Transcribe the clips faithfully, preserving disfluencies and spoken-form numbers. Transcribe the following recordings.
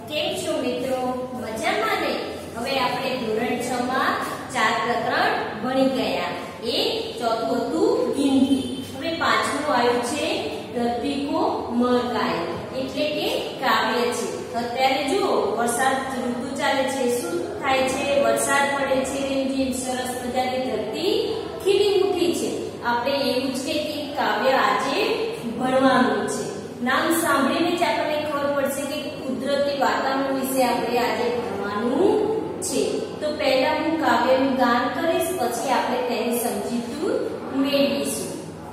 કેમ છો મિત્રો? મજામાં ને? હવે આપણે ધોરણ છ માં ચાર પ્રકરણ ભણી ગયા. એ ચોથું હતું ગિનતી. હવે પાંચમું આવ્યું છે ધરતી કો મહકાય, એટલે કે કાવ્ય છે. અત્યારે જુઓ વરસાદ ઋતુ ચાલે છે. શું થાય છે? વરસાદ પડે છે, રીમઝીમ સરસ મજાની ધરતી ખીલી ઉઠી છે. આપણે એવું જ કે કાવ્ય આજે ભણવાનું છે. નામ સાંભળીને જ આપણને ખબર પડશે કે કુદરતી વાતાવરણ વિશે આપણે આજે ભણવાનું છે. તો પહેલા હું કાવ્યનું ગાન કરીશ, પછી આપણે તેની સમજૂતી મેળવીશું.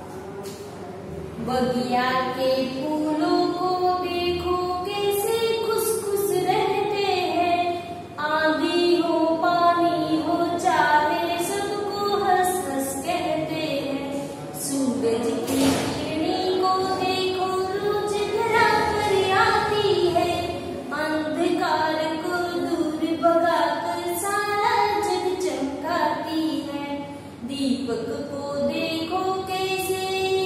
बगिया के फूलों को देखो कैसे खुशखुश रहते हैं, आंधी हो पानी हो चाहे सबको हंस हंस कहते हैं. सूरज की किरणें को देखो रोज धरा पर आती है, अंधकार को दूर भगाकर सारा जग चमकाती है. दीपक को देखो कैसे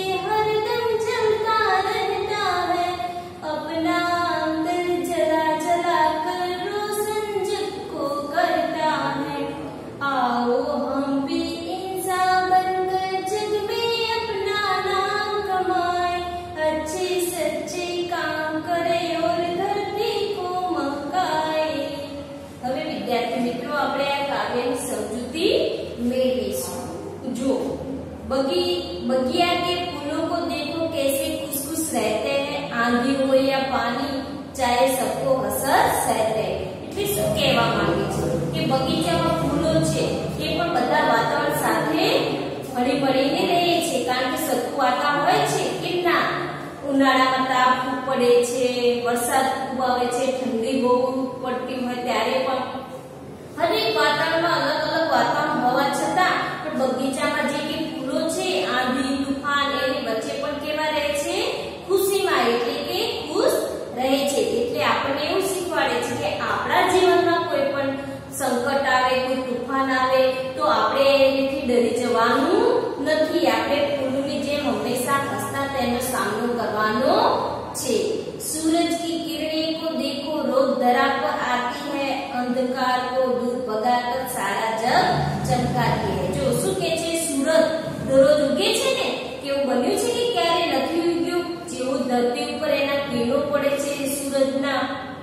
बगी बगिया के फूलों को देखो कैसे खुश खुश रहते हैं, आंधी हो या पानी चाहे सबको हसर सहते हैं. એટલે શું કહેવા માંગે છે કે બગીચામાં ફૂલો છે એ પણ બધા વાતાવરણ સાથે હળી મળીને રહે છે. કારણ કે સરખું વાતાવરણ હોય છે કે ના, ઉનાળામાં તાપ ખૂબ પડે છે, વરસાદ ખૂબ આવે છે, ઠંડી બહુ પડતી હોય ત્યારે પણ હરેક વાતાવરણમાં અલગ અલગ વાતાવરણ હોવા છતાં પણ બગીચામાં જે કે ફૂલો છે, આંધી તુફાન એની વચ્ચે પણ કેવા રહે છે? ખુશીમાં, એટલે કે ખુશ રહે છે. એટલે આપણને એવું શીખવાડે છે કે આપણા જીવનમાં કોઈ પણ સંકટ આવે, કોઈ તુફાન આવે તો આપણે એનાથી ડરી જવાનું નથી. આપણે ફૂલોની જેમ હંમેશા હસતા તેનો સામનો કરવાનો છે. सूरज की किरणें को देखो रोज धरा पर आती है, अंधकार को दूर भगाकर सारा जग चमकाती है. जो શું કે છે? સૂરજ દરરોજ ઉગે છે ને, કેવું બન્યું છે કે ક્યારે નથી ઉગ્યું. જેવું ધરતી ઉપર એના કિરણો પડે છે સૂરજના,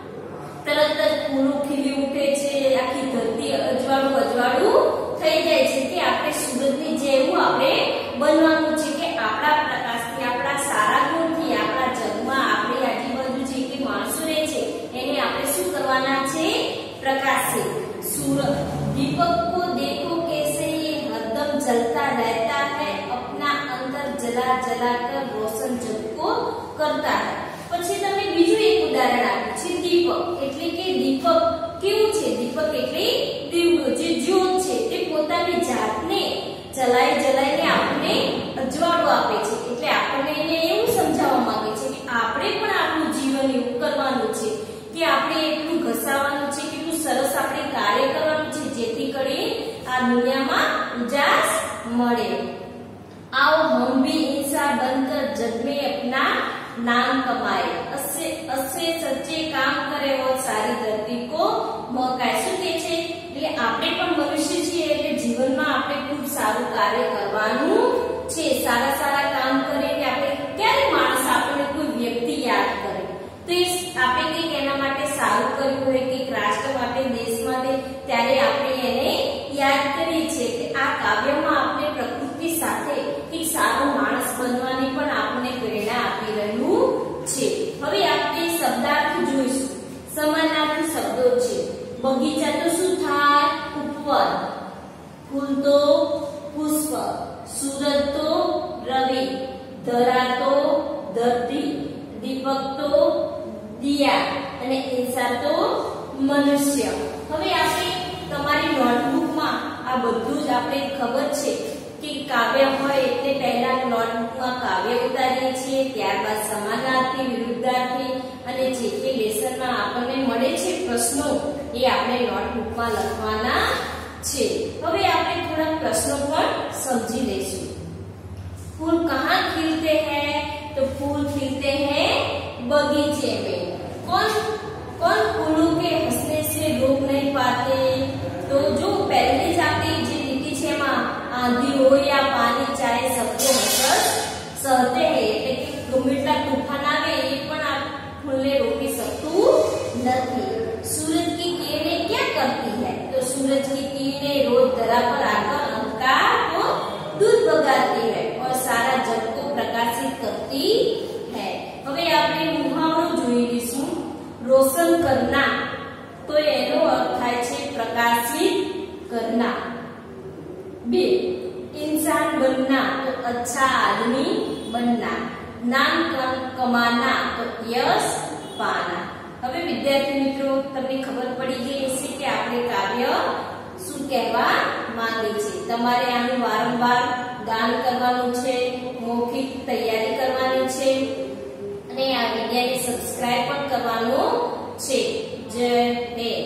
તરત જ ફૂલો ખીલી ઉઠે છે, આખી ધરતી અજવાળું અજવાળું થઈ જાય છે. કે આપણે સૂરજની જેવું આપણે બનવાનું છે કે આપણા પ્રકાશથી, આપણા સારા ગુણથી આપણા જગમાં આપણી આજુબાજુ જે કે માણસો રહે છે એને આપણે શું કરવાના છે? પ્રકાશિત. सूरज दीपक को देखो कैसे ये हरदम जलता रहता है, अपना अंदर जला जला कर रोशन जग को करता है. પછી તમે બીજું એક ઉદાહરણ આપ્યું છે દીપક. એટલે કે દીપક કેવું છે? દીપક એટલે દીવડો, જે જ્યોત છે તે પોતાની જાતને જલાઈ જલાઈને આપણને અજવાળું આપે છે. એટલે આપણને એને એવું સમજાવવા માંગે છે કે આપણે પણ આપણું જીવન એવું કરવાનું છે કે આપણે એટલું ઘસાવાનું છે, કેટલું સરસ આપણે કાર્ય કરવાનું છે જેથી કરી આ દુનિયામાં ઉજાસ મળે. आओ हम भी इंसान बनकर जग में अपना नाम कमाए, अच्छे अच्छे सच्चे काम करे और सारी धरती को महकाए. શું કે છે? એટલે આપણે પણ મનુષ્ય છીએ એટલે જીવનમાં આપણે ખૂબ સારું કાર્ય કરવાનું છે. સારા સારા કામ કરીને આપણે ક્યારે માણસ આપણને કોઈ વ્યક્તિ યાદ કરે તો એ આપણે કંઈક એના માટે સારું કર્યું હોય, કંઈક રાષ્ટ્ર માટે, દેશ માટે, ત્યારે આપણે એને યાદ કરીએ છીએ. કે આ કાવ્યમાં આપણે પ્રકૃતિ સાથે એક સારો માણસ બનવાની પણ આપણને પ્રેરણા આપી રહ્યું છે. હવે આપણે શબ્દાર્થ જોઈશું. સમાનાર્થી શબ્દો છે. બગીચા તો શું થાય? ઉપવન. ફૂલ તો પુષ્પ. સૂરજ તો રવિ. ધરા તો ધરતી. દીપક તો દિયા. અને ઇન્સાન તો મનુષ્ય. હવે આપણે તમારી નોટબુકમાં આ બધું જ આપણે ખબર છે કે કાવ્ય હોય એટલે પહેલા નોટબુકમાં કાવ્ય ઉતારીએ છીએ, ત્યારબાદ સમાનાર્થી, વિરુદ્ધાર્થી અને જે કે લેસનમાં આપણને મળે છે પ્રશ્નો એ આપણે નોટબુકમાં લખવાના છે. હવે આપણે થોડા પ્રશ્નો પણ સમજી લઈશું. फूल कहाँ खिलते हैं? तो फूल खिलते हैं बगीचे में. कौन कौन फूलों होती है। હવે આપણે મુહાવરો જોઈ લઈશું। રોશન કરના તો એનો અર્થ થાય છે પ્રકાશિત કરનાર। બે, इंसान बनना तो अच्छा आदमी बनना। नाम कमाना तो यश पाना। હવે વિદ્યાર્થી મિત્રો તમને ખબર પડી ગઈ હશે કે આપણે કાવ્ય શું કહેવા માંગે છે। તમારે આનું વારંવાર ગાન કરવાનું છે, મૌખિક તૈયારી કરવાની છે અને આ વિડિયોને સબસ્ક્રાઇબ પણ કરવાનું છે। જય હિન્દ।